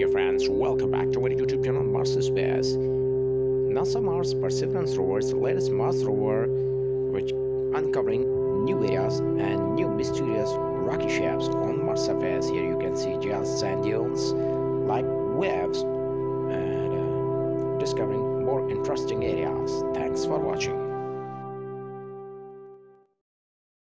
dear friends, welcome back to our YouTube channel Mars Space. NASA Mars Perseverance rover's latest Mars rover, which uncovering new areas and new mysterious rocky shapes on Mars surface. Here you can see just sand dunes like waves and discovering more interesting areas. Thanks for watching.